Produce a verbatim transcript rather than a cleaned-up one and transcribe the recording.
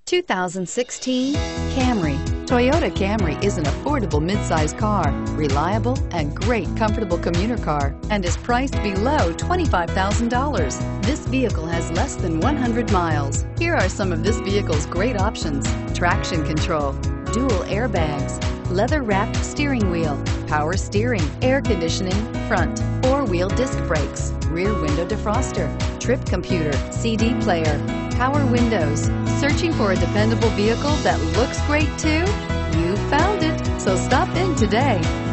two thousand sixteen Camry. Toyota Camry is an affordable midsize car, reliable and great comfortable commuter car, and is priced below twenty-five thousand dollars. This vehicle has less than one hundred miles. Here are some of this vehicle's great options: traction control, dual airbags, leather-wrapped steering wheel, power steering, air conditioning, front, four-wheel disc brakes, rear window defroster, trip computer, C D player, power windows. Searching for a dependable vehicle that looks great too? You found it, so stop in today.